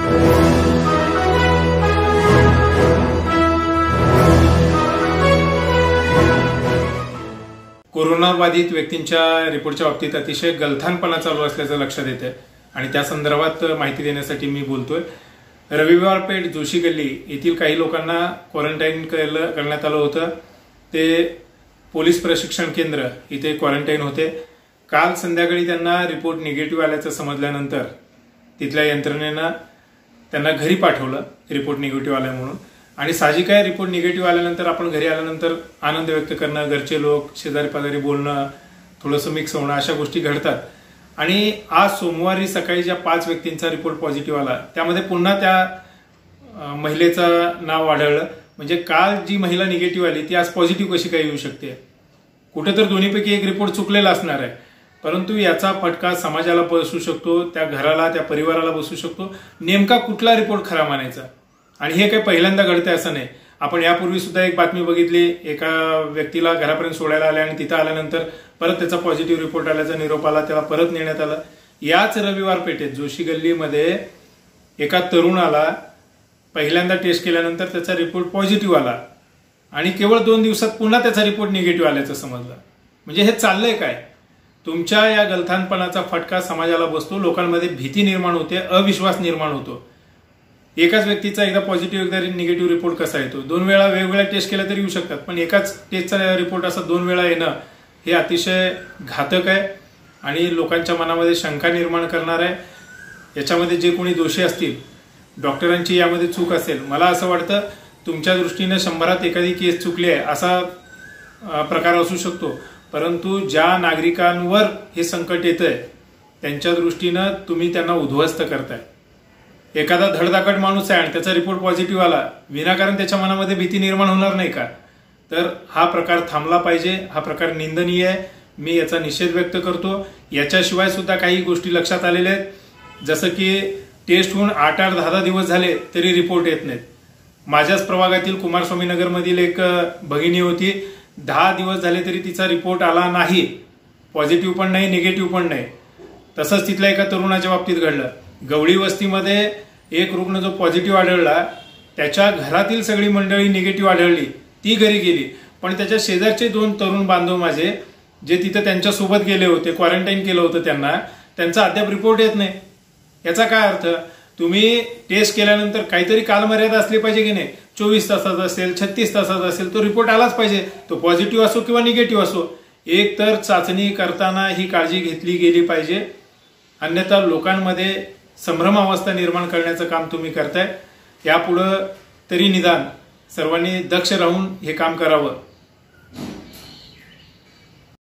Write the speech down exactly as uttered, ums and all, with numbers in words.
Corona बाधित व्यक्तींच्या रिपोर्टच्या बाबतीत अतिशय गलथानपणा चालू असल्याचं लक्षात येतं आणि त्या संदर्भात माहिती देण्यासाठी मी बोलतोय। रविवार पेठ जोशी गल्ली येथील काही लोकांना क्वारंटाईन करण्यात आलं होतं। ते पोलीस प्रशिक्षण केंद्र इथे क्वारंटाईन होते। काल संध्याकाळी त्यांना रिपोर्ट निगेटिव्ह आल्याचं समजल्यानंतर तिथल्या यंत्रणेनं त्यांना घरी पाठवलं रिपोर्ट निगेटिव्ह आला म्हणून। आणि साहजिक आहे रिपोर्ट निगेटिव्ह आल्यानंतर आपण घरी आल्यानंतर आनंद व्यक्त करणं, घरचे लोक शेजारी पाजारी बोलणं, थोडंसं मिक्स होणं अशा गोष्टी घडतात। आणि आज सोमवारी सकाळी ज्या पाच व्यक्तींचा रिपोर्ट पॉझिटिव्ह आला त्यामध्ये पुन्हा त्या महिलेचं नाव आढळलं। म्हणजे काल जी महिला निगेटिव्ह आली ती आज पॉझिटिव्ह कशी काय येऊ शकते? कुठे तर दोन्हीपैकी एक रिपोर्ट चुकलेला असणार आहे, परंतु याचा फटका समाजाला बसू शकतो, त्या घराला त्या परिवाराला बसू शकतो। नेमका कुठला रिपोर्ट खरा मानायचा? आणि हे काही पहिल्यांदा घडतंय असं नाही। आपण यापूर्वी सुद्धा एक बातमी बघितली, एका व्यक्तीला घरापर्यंत सोडायला आले आणि तिथं आल्यानंतर परत त्याचा पॉझिटिव्ह रिपोर्ट आल्याचा निरोप आला, त्याला परत नेण्यात आलं। याच रविवार पेठेत जोशी गल्लीमध्ये एका तरुणाला पहिल्यांदा टेस्ट केल्यानंतर त्याचा रिपोर्ट पॉझिटिव्ह आला आणि केवळ दोन दिवसात पुन्हा त्याचा रिपोर्ट निगेटिव्ह आल्याचं समजलं। म्हणजे हे चाललंय काय? तुमच्या या गलथानपणाचा फटका समाजाला बसतो, लोकांमध्ये भीती निर्माण होते, अविश्वास निर्माण होतो। एकाच व्यक्तीचा एकदा पॉझिटिव्ह एकदा निगेटिव्ह रिपोर्ट कसा येतो? दोन वेळा वेगवेगळ्या टेस्ट केल्या तरी येऊ शकतात, पण एकाच टेस्टचा रिपोर्ट असा दोन वेळा येणं हे अतिशय घातक आहे आणि लोकांच्या मनामध्ये शंका निर्माण करणार आहे। याच्यामध्ये जे कोणी दोषी असतील, डॉक्टरांची यामध्ये चूक असेल, मला असं वाटतं तुमच्या दृष्टीने शंभरात एखादी केस चुकली आहे असा प्रकार असू शकतो, परंतु ज्या नागरिकांवर हे संकट येतंय त्यांच्या दृष्टीनं तुम्ही त्यांना उद्ध्वस्त करताय। एखादा धडधाकट माणूस आहे आणि त्याचा रिपोर्ट पॉझिटिव्ह आला, विनाकारण त्याच्या मनामध्ये भीती निर्माण होणार नाही का? तर हा प्रकार थांबला पाहिजे, हा प्रकार निंदनीय आहे। मी याचा निषेध व्यक्त करतो। याच्याशिवाय सुद्धा काही गोष्टी लक्षात आलेल्या आहेत, जसं की टेस्ट होऊन आठ आठ दहा दहा दिवस झाले तरी रिपोर्ट येत नाहीत। माझ्याच प्रभागातील कुमारस्वामी नगर मधील एक भगिनी होती, दहा दिवस झाले तरी तिचा रिपोर्ट आला नाही, पॉझिटिव्ह पण नाही निगेटिव्ह पण नाही। तसंच तिथल्या एका तरुणाच्या बाबतीत घडलं। गवळी वस्तीमध्ये एक रुग्ण जो पॉझिटिव्ह आढळला त्याच्या घरातील सगळी मंडळी निगेटिव्ह आढळली, ती घरी गेली, पण त्याच्या शेजारचे दोन तरुण बांधव माझे जे तिथं त्यांच्या सोबत गेले होते, क्वारंटाईन केलं होतं त्यांना, त्यांचा अद्याप रिपोर्ट येत नाही। याचा काय अर्थ? तुम्ही टेस्ट केल्यानंतर काहीतरी कालमर्यादा असली पाहिजे की नाही? चोवीस तासाचा असेल, छत्तीस तासाचा असेल, तो रिपोर्ट आलाच पाहिजे, तो पॉझिटिव्ह असो किंवा निगेटिव्ह असो। एक तर चाचणी करताना ही काळजी घेतली गेली पाहिजे, अन्यथा लोकांमध्ये संभ्रमावस्था निर्माण करण्याचं काम तुम्ही करताय। यापुढे तरी निदान सर्वांनी दक्ष राहून हे काम करावं।